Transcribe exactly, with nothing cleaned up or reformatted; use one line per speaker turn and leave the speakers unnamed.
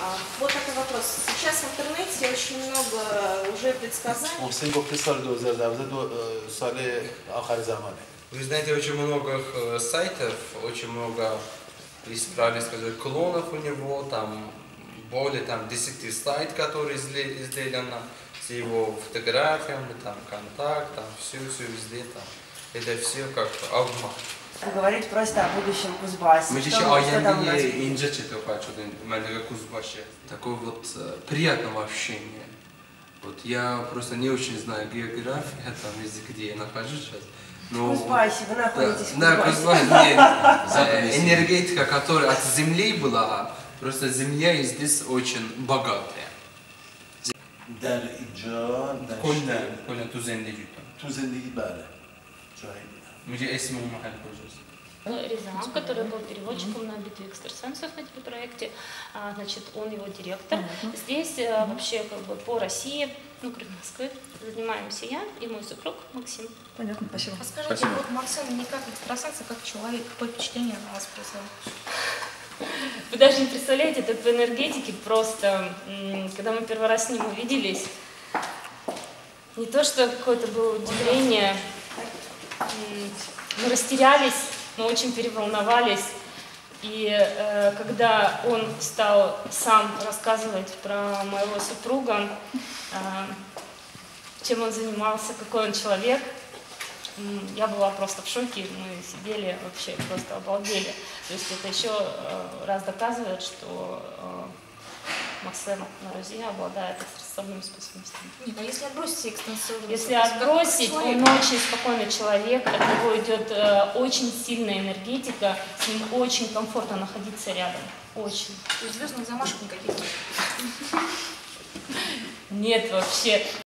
А, вот такой вопрос. Сейчас в интернете очень много уже предсказаний.
Вы знаете, очень много сайтов, очень много, если правильно сказать, клонов у него, там более там, десяти слайд, которые сделаны с его фотографиями, там контакт, там все, все везде, там. Это все как обман.
Говорить просто о будущем Кузбассе.
Мы еще о Янге инжечете хочу, в Кузбассе. Такое вот приятного общения. Вот я просто не очень знаю географию, там язык, где я нахожусь сейчас.
Но, в Кузбассе, вы находитесь
да,
в Кузбассе.
Да, Кузбасс, энергетика, которая от земли была, просто земля здесь очень богатая.
در اینجا
كل كل تو زندگی
تو زندگی بله جایی
میگه اسم اون محل کجاست
Рязан, который был переводчиком на битве экстрасенсов на телепроекте, значит, он его директор. Mm-hmm. Здесь mm-hmm. вообще как бы по России, ну, кроме Москвы, занимаемся я и мой супруг Максим.
Понятно, спасибо.
А скажите, спасибо. Вот Максим не как экстрасенс, а как человек, какое впечатление о вас произвел?
Вы даже не представляете, это по энергетике просто, когда мы первый раз с ним увиделись, не то что какое-то было удивление, мы растерялись, мы очень переволновались, и э, когда он стал сам рассказывать про моего супруга, э, чем он занимался, какой он человек, э, я была просто в шоке, мы сидели вообще просто обалдели. То есть это еще э, раз доказывает, что э, Максим Нарузия обладает экстрасенсорными способностями.
Нет, а если отбросить экстрасенсорные
Если отбросить, он очень спокойный человек, от него идет э, очень сильная энергетика, с ним очень комфортно находиться рядом. Очень.
То есть звездных замашек никаких нет?
Нет вообще.